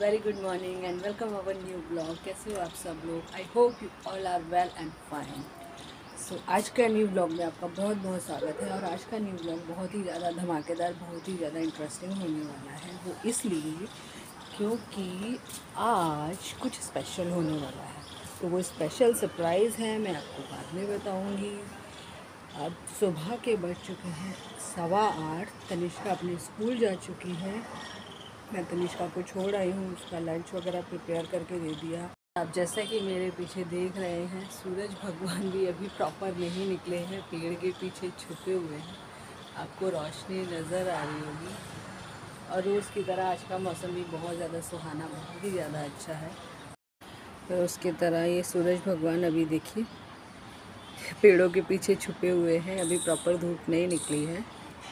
Very good morning and welcome our new blog. कैसे हो आप सब लोग? I hope you all are well and fine. So आज का न्यू ब्लॉग में आपका बहुत बहुत स्वागत है। और आज का न्यू ब्लॉग बहुत ही ज़्यादा धमाकेदार, बहुत ही ज़्यादा इंटरेस्टिंग होने वाला है। वो इसलिए क्योंकि आज कुछ स्पेशल होने वाला है। तो वो स्पेशल सरप्राइज़ है, मैं आपको बाद में बताऊँगी। अब सुबह के बज चुके हैं 8:15। तनिष्का अपने स्कूल जा चुकी है। मैं तनिष्का को छोड़ आई हूँ, उसका लंच वगैरह प्रिपेयर करके दे दिया। आप जैसा कि मेरे पीछे देख रहे हैं, सूरज भगवान भी अभी प्रॉपर नहीं निकले हैं, पेड़ के पीछे छुपे हुए हैं। आपको रोशनी नज़र आ रही होगी। और रोज़ की तरह आज का मौसम भी बहुत ज़्यादा सुहाना, बहुत ही ज़्यादा अच्छा है। तो उसकी तरह ये सूरज भगवान अभी देखिए पेड़ों के पीछे छुपे हुए हैं, अभी प्रॉपर धूप नहीं निकली है।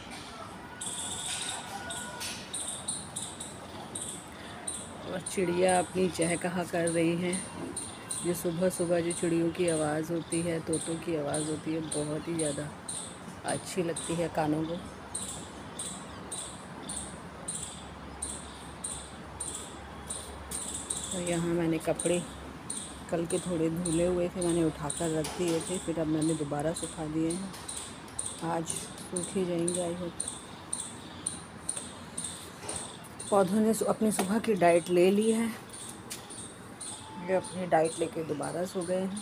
और चिड़िया अपनी चहचहा कर रही हैं। जो सुबह सुबह जो चिड़ियों की आवाज़ होती है, तोतों की आवाज़ होती है, बहुत ही ज़्यादा अच्छी लगती है कानों को। तो यहाँ मैंने कपड़े कल के थोड़े धुले हुए थे, मैंने उठाकर रख दिए थे, फिर अब मैंने दोबारा सुखा दिए हैं। आज सूख ही जाएंगे आई होप। पौधों ने अपनी सुबह की डाइट ले ली है। ये अपनी डाइट लेके दोबारा सो गए हैं।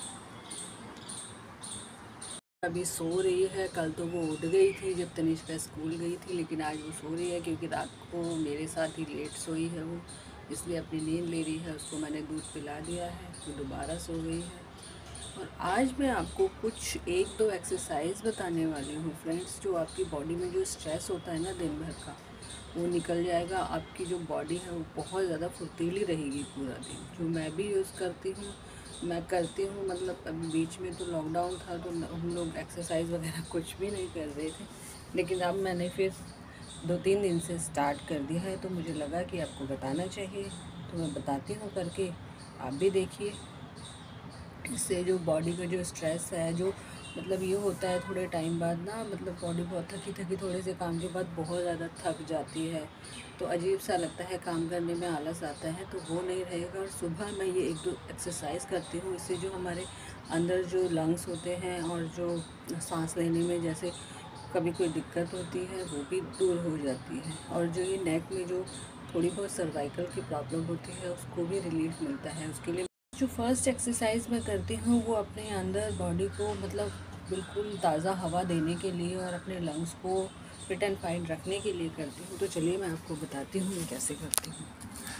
अभी सो रही है। कल तो वो उठ गई थी जब तनिष्का स्कूल गई थी, लेकिन आज वो सो रही है क्योंकि रात को मेरे साथ ही लेट सोई है वो, इसलिए अपनी नींद ले रही है। उसको मैंने दूध पिला दिया है, वो दोबारा सो गई है। और आज मैं आपको कुछ 1-2 एक्सरसाइज बताने वाली हूँ फ्रेंड्स, जो आपकी बॉडी में जो स्ट्रेस होता है ना दिन भर का, वो निकल जाएगा। आपकी जो बॉडी है वो बहुत ज़्यादा फुर्तीली रहेगी पूरा दिन। जो मैं भी यूज़ करती हूँ, मैं करती हूँ। मतलब अभी बीच में तो लॉकडाउन था तो हम लोग एक्सरसाइज वगैरह कुछ भी नहीं कर रहे थे, लेकिन अब मैंने फिर 2-3 दिन से स्टार्ट कर दिया है, तो मुझे लगा कि आपको बताना चाहिए, तो मैं बताती हूँ करके, आप भी देखिए। इससे जो बॉडी का जो स्ट्रेस है, जो मतलब ये होता है थोड़े टाइम बाद ना, मतलब बॉडी बहुत थकी थकी थोड़े से काम के बाद बहुत ज़्यादा थक जाती है, तो अजीब सा लगता है, काम करने में आलस आता है, तो वो नहीं रहेगा। और सुबह मैं ये 1-2 एक्सरसाइज करती हूँ, इससे जो हमारे अंदर जो लंग्स होते हैं और जो सांस लेने में जैसे कभी कोई दिक्कत होती है वो भी दूर हो जाती है। और जो ये नेक में जो थोड़ी बहुत सर्वाइकल की प्रॉब्लम होती है उसको भी रिलीफ मिलता है। उसके लिए जो फर्स्ट एक्सरसाइज मैं करती हूँ वो अपने अंदर बॉडी को मतलब बिल्कुल ताज़ा हवा देने के लिए और अपने लंग्स को फिट एंड फाइन रखने के लिए करती हूँ। तो चलिए मैं आपको बताती हूँ मैं कैसे करती हूँ।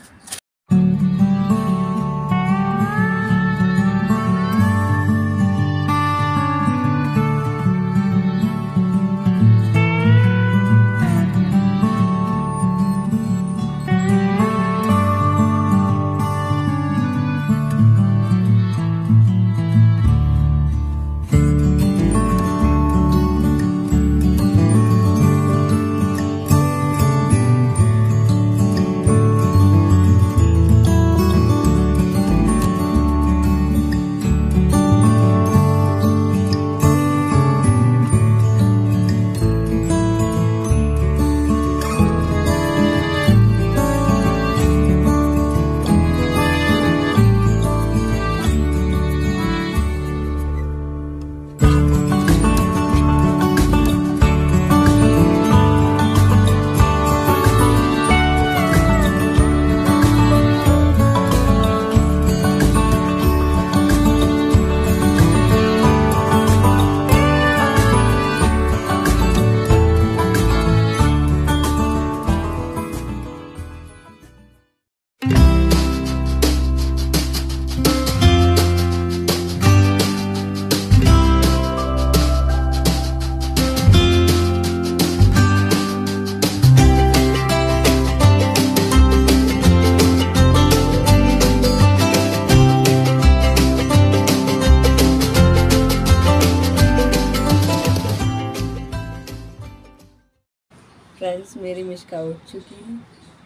फ्रेंड्स मेरी मिश्का उठ चुकी है।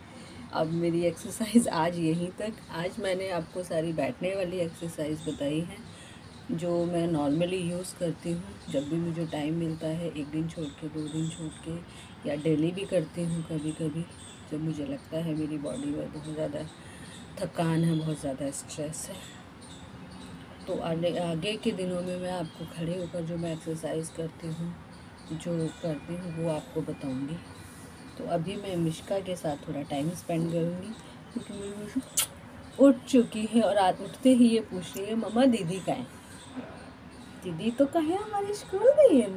अब मेरी एक्सरसाइज आज यहीं तक। आज मैंने आपको सारी बैठने वाली एक्सरसाइज बताई है जो मैं नॉर्मली यूज़ करती हूँ जब भी मुझे टाइम मिलता है, 1 दिन छोड़ के 2 दिन छोड़ के, या डेली भी करती हूँ कभी कभी, जब मुझे लगता है मेरी बॉडी में बहुत ज़्यादा थकान है, बहुत ज़्यादा स्ट्रेस है। तो आगे के दिनों में मैं आपको खड़े होकर जो मैं एक्सरसाइज करती हूँ, जो करती हूँ, वो आपको बताऊँगी। तो अभी मैं मिश्का के साथ थोड़ा टाइम स्पेंड करूँगी, क्योंकि मेरी मिश्का उठ चुकी है और आज उठते ही ये पूछ रही है मम्मा दीदी कहाँ है। दीदी तो कहाँ है, हमारी स्कूल गई है ना।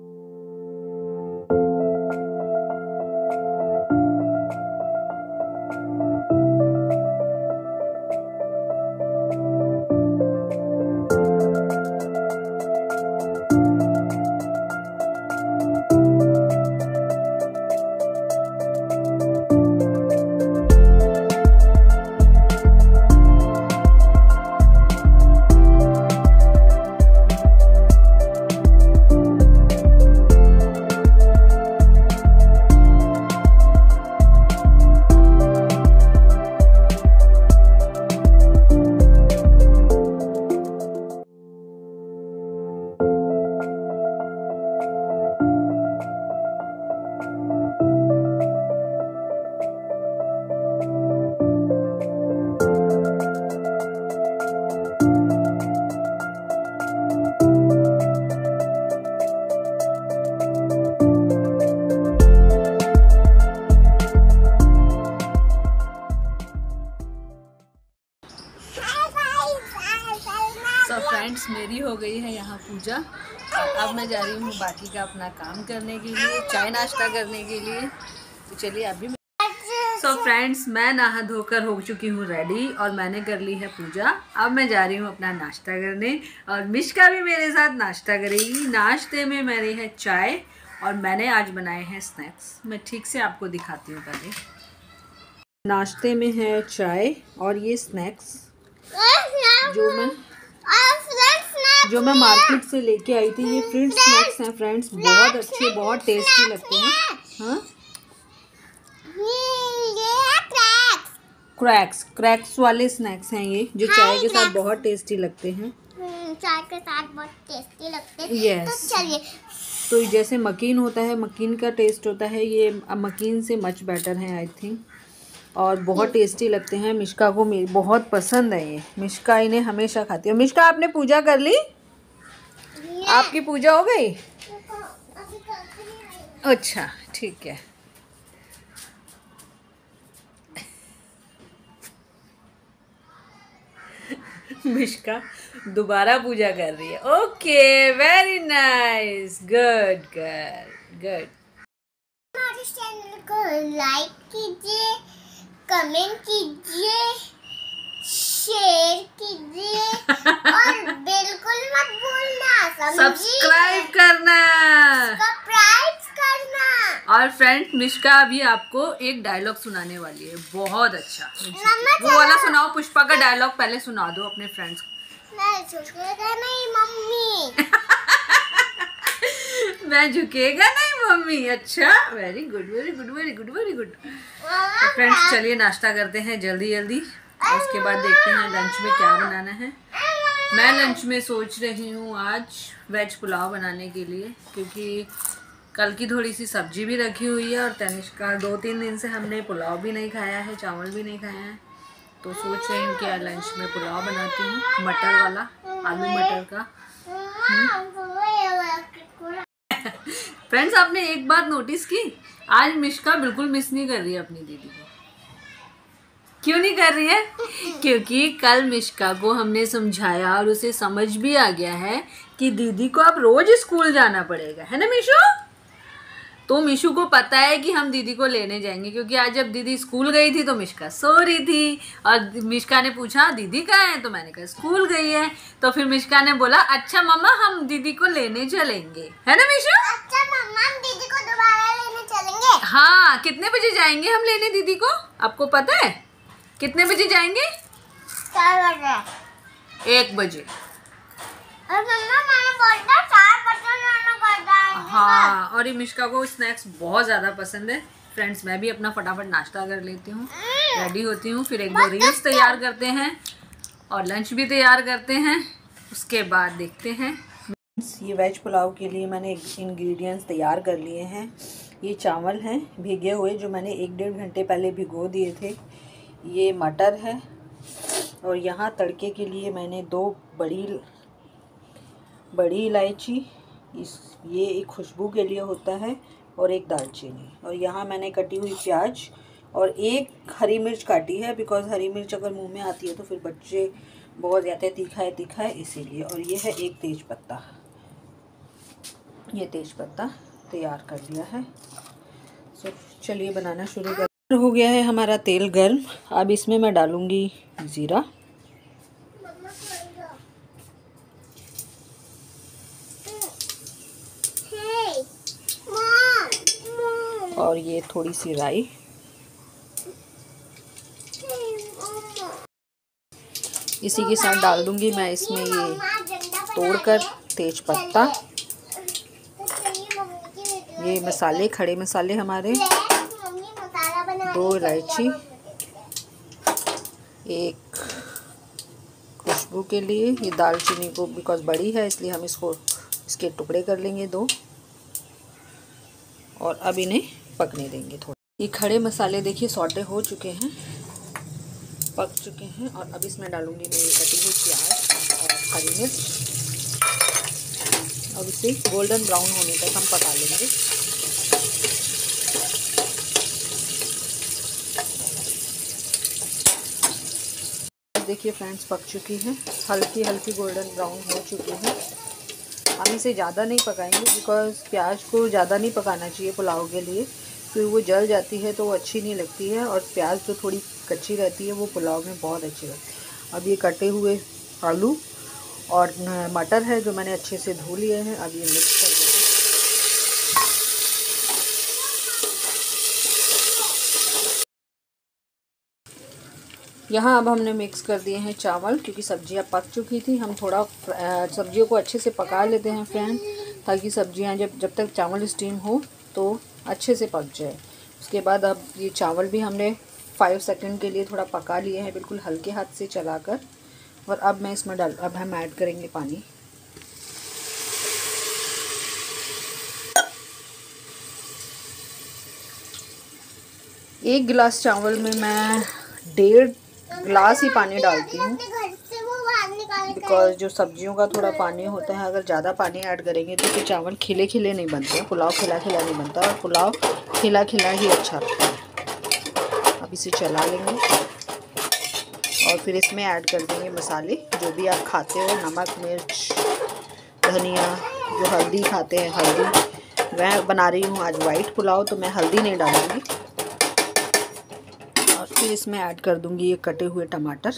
फ्रेंड्स, मेरी हो गई है यहाँ पूजा और अब मैं जा रही हूँ बाकी का अपना काम करने के लिए, चाय नाश्ता करने के लिए। तो चलिए अभी फ्रेंड्स, मैं नहा धोकर हो चुकी हूँ रेडी और मैंने कर ली है पूजा। अब मैं जा रही हूँ अपना नाश्ता करने और मिश्का भी मेरे साथ नाश्ता करेगी। नाश्ते में मेरी है चाय और मैंने आज बनाए हैं स्नैक्स। मैं ठीक से आपको दिखाती हूँ। पहले नाश्ते में है चाय और ये स्नैक्स जो मैं मार्केट से लेके आई थी। ये फ्रूट स्नैक्स हैं फ्रेंड्स, बहुत अच्छे, बहुत टेस्टी लगते हैं। हाँ, क्रैक्स वाले स्नैक्स हैं ये, जो चाय के साथ बहुत टेस्टी लगते हैं। चाय के साथ बहुत टेस्टी लगते हैं। यस। तो चलिए, तो जैसे मकीन होता है, मकीन का टेस्ट होता है, ये मकीन से मच बेटर है आई थिंक, और बहुत टेस्टी लगते हैं। मिश्का को मेरी बहुत पसंद है ये। मिश्का इन्हें हमेशा खाती है। मिश्का, आपने पूजा कर ली? आपकी पूजा हो गई? अच्छा, ठीक है। मिश्का दोबारा पूजा कर रही है। Okay, very nice, good girl, good. हमारे चैनल को लाइक कीजिए, कमेंट कीजिए, शेयर कीजिए और बिल्कुल मत भूलना सब्सक्राइब करना। और फ्रेंड, मिश्का अभी आपको एक डायलॉग सुनाने वाली है, बहुत अच्छा। वो वाला सुनाओ, पुष्पा का डायलॉग पहले सुना दो अपने फ्रेंड्स को। मैं झुकेगा नहीं मम्मी। मैं झुकेगा नहीं मम्मी। अच्छा, very good, very good, very good, very good. तो फ्रेंड्स, चलिए नाश्ता करते हैं जल्दी जल्दी और उसके बाद देखते हैं लंच में क्या बनाना है। मैं लंच में सोच रही हूँ आज वेज पुलाव बनाने के लिए, क्योंकि कल की थोड़ी सी सब्जी भी रखी हुई है और तनिष्का 2-3 दिन से हमने पुलाव भी नहीं खाया है, चावल भी नहीं खाया है। तो सोच रही हूँ कि आज लंच में पुलाव बनाती हूँ, मटर वाला, आलू मटर का। फ्रेंड्स, आपने एक बात नोटिस की, आज मिश्का बिल्कुल मिस नहीं कर रही है अपनी दीदी को। क्यों नहीं कर रही है? क्योंकि कल मिश्का को हमने समझाया और उसे समझ भी आ गया है कि दीदी को अब रोज स्कूल जाना पड़ेगा, है ना मिशू? तो मिशू को पता है कि हम दीदी को लेने जाएंगे, क्योंकि आज जब दीदी स्कूल गई थी तो मिश्का सो रही थी और मिश्का ने पूछा दीदी कहाँ है, तो मैंने कहा स्कूल गई है। तो फिर मिश्का ने बोला अच्छा मम्मा हम दीदी को लेने चलेंगे, है ना मिशू? अच्छा मम्मा, हम दीदी को दोबारा लेने चलेंगे। हाँ, कितने बजे जाएंगे हम लेने दीदी को, आपको पता है? कितने बजे जाएंगे? 4 बजे। 1 बजे। और मम्मा, मैंने बोला 4 बजे जाना करता है। हाँ, और ये मिश्का को स्नैक्स बहुत ज़्यादा पसंद है। फ्रेंड्स, मैं भी अपना फटाफट नाश्ता कर लेती हूँ, रेडी होती हूँ, फिर 1-2 रील्स तैयार करते हैं और लंच भी तैयार करते हैं। उसके बाद देखते हैं। ये वेज पुलाव के लिए मैंने इंग्रेडिएंट्स तैयार कर लिए हैं। ये चावल हैं भीगे हुए, जो मैंने 1-1.5 घंटे पहले भिगो दिए थे। ये मटर है और यहाँ तड़के के लिए मैंने 2 बड़ी इलायची, ये एक खुशबू के लिए होता है, और एक दालचीनी। और यहाँ मैंने कटी हुई प्याज और एक हरी मिर्च काटी है, बिकॉज़ हरी मिर्च अगर मुंह में आती है तो फिर बच्चे बहुत ज़्यादा तीखा है इसीलिए। और ये है एक तेज पत्ता, ये तेज पत्ता तैयार कर लिया है। सो चलिए बनाना शुरू कर। हो गया है हमारा तेल गर्म। अब इसमें मैं डालूँगी ज़ीरा, और ये थोड़ी सी राई, इसी के साथ डाल दूंगी मैं इसमें ये तोड़कर तेज पत्ता, ये मसाले, खड़े मसाले हमारे, 2 इलायची, एक खुशबू के लिए, ये दालचीनी को बिकॉज़ बड़ी है इसलिए हम इसके टुकड़े कर लेंगे 2, और अब इन्हें पकने देंगे थोड़ा। ये खड़े मसाले देखिए सौटे हो चुके हैं, पक चुके हैं। और अब इसमें डालूंगी मेरी कटी हुई प्याज और हरी मिर्च, और इसे गोल्डन ब्राउन होने तक हम पका लेंगे। देखिए फ्रेंड्स पक चुकी है, हल्की गोल्डन ब्राउन हो चुकी है। हम इसे ज़्यादा नहीं पकाएंगे बिकॉज़ प्याज को ज़्यादा नहीं पकाना चाहिए पुलाव के लिए, फिर वो जल जाती है तो वो अच्छी नहीं लगती है, और प्याज जो थोड़ी कच्ची रहती है वो पुलाव में बहुत अच्छी लगती है। अब ये कटे हुए आलू और मटर है जो मैंने अच्छे से धो लिए हैं, अब ये मिक्स कर देंगे। यहाँ अब हमने मिक्स कर दिए हैं चावल, क्योंकि सब्जियाँ पक चुकी थी। हम थोड़ा सब्जियों को अच्छे से पका लेते हैं फ्रेंड, ताकि सब्जियाँ जब तक चावल स्टीम हो तो अच्छे से पक जाए। उसके बाद अब ये चावल भी हमने 5 सेकंड के लिए थोड़ा पका लिए हैं, बिल्कुल हल्के हाथ से चलाकर। और अब मैं इसमें अब हम ऐड करेंगे पानी। एक गिलास चावल में मैं 1.5 गिलास ही पानी डालती हूँ, बिकॉज जो सब्जियों का थोड़ा पानी होता है, अगर ज़्यादा पानी ऐड करेंगे तो फिर चावल खिले खिले नहीं बनते हैं, पुलाव खिला खिला नहीं बनता, और पुलाव खिला खिला ही अच्छा लगता है। अब इसे चला लेंगे और फिर इसमें ऐड कर देंगे मसाले जो भी आप खाते हो, नमक, मिर्च, धनिया, जो हल्दी खाते हैं हल्दी। मैं बना रही हूँ आज वाइट पुलाव तो मैं हल्दी नहीं डालूँगी। और फिर इसमें ऐड कर दूँगी ये कटे हुए टमाटर,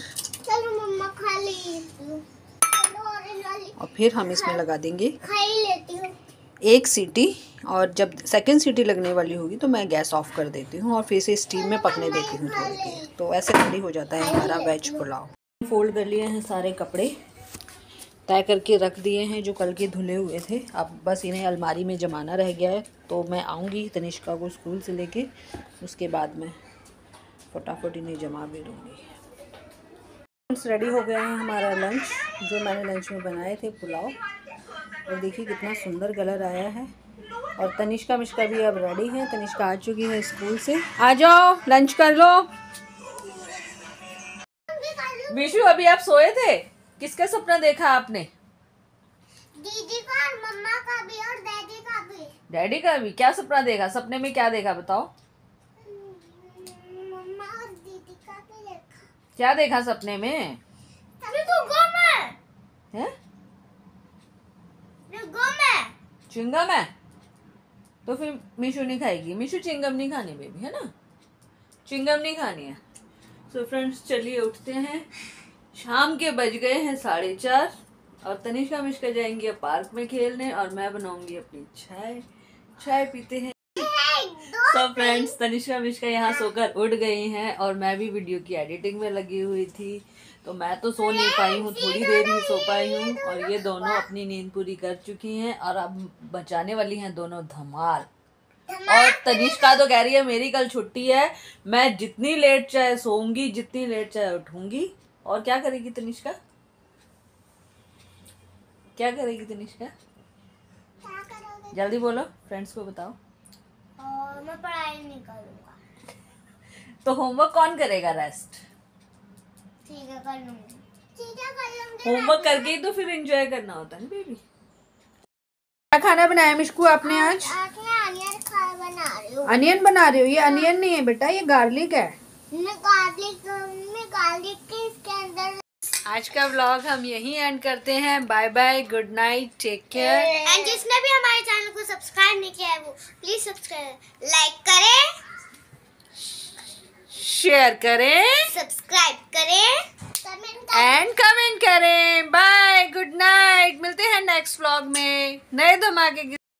और फिर हम इसमें लगा देंगे 1 सीटी, और जब सेकंड सीटी लगने वाली होगी तो मैं गैस ऑफ कर देती हूँ और फिर से स्टीम में पकने देती हूँ थोड़ी देर। तो ऐसे रेडी हो जाता है हमारा वेज पुलाव। फोल्ड कर लिए हैं सारे कपड़े, तय करके रख दिए हैं जो कल के धुले हुए थे। अब बस इन्हें अलमारी में जमाना रह गया है, तो मैं आऊँगी तनिष्का को स्कूल से लेके, उसके बाद मैं फटाफट इन्हें जमा भी दूँगी। रेडी हो गया है हमारा लंच, जो मैंने लंच में बनाए थे पुलाव, और देखिए कितना सुंदर कलर आया है। और तनिष्का मिश्का भी अब रेडी है, तनिष्का आ चुकी है स्कूल से। आ जाओ लंच कर लो। विशु अभी आप सोए थे, किसका सपना देखा आपने? दीदी का, मम्मा का भी और डैडी का भी। डैडी का भी? क्या सपना देखा? सपने में क्या देखा बताओ? मम्मा और दीदी का भी देखा। क्या देखा सपने में? है चिंगम है, तो फिर मिशु नहीं खाएगी। मिशु चिंगम नहीं खानी बेबी, है ना, चिंगम नहीं खानी है। सो फ्रेंड्स चलिए उठते हैं, शाम के बज गए हैं 4:30, और तनिष्का मिश्का जाएंगे पार्क में खेलने, और मैं बनाऊंगी अपनी चाय पीते हैं। सो फ्रेंड्स तनिष्का मिश्का यहाँ सोकर उठ गई हैं, और मैं भी वीडियो की एडिटिंग में लगी हुई थी, तो मैं तो सो नहीं पाई हूँ, थोड़ी देर ही सो पाई हूँ। और ये दोनों अपनी नींद पूरी कर चुकी हैं, और अब बचाने वाली हैं दोनों धमाल। और तनिष्का तो कह रही है मेरी कल छुट्टी है, मैं जितनी लेट चाहे सोऊंगी, जितनी लेट चाहे उठूंगी। और क्या करेगी तनिष्का? क्या करेगी तनिष्का? जल्दी बोलो, फ्रेंड्स को बताओ। मैं पढ़ाई नहीं करूँगा। तो होमवर्क कौन करेगा? रेस्ट ठीक है कर लूंगी। ठीक है कर लूंगी। होमवर्क करके ही तो फिर एंजॉय करना होता है ना बेबी। क्या खाना बनाया मिशकू आपने आज? आज मैं अनियन खा बना रही हूँ। अनियन बना रही हो? ये अनियन नहीं है बेटा, ये गार्लिक है। मैं गार्लिक के इसके अंदर। आज का व्लॉग हम यहीं एंड करते हैं। Bye bye, good night, take care. And जिसने भी हमारे चैनल को सब्सक्राइब नहीं किया है वो प्लीज सब्सक्राइब, लाइक करें, शेयर करें, सब्सक्राइब करें, एंड कमेंट करें। Bye, good night. मिलते हैं नेक्स्ट व्लॉग में नए धमाके के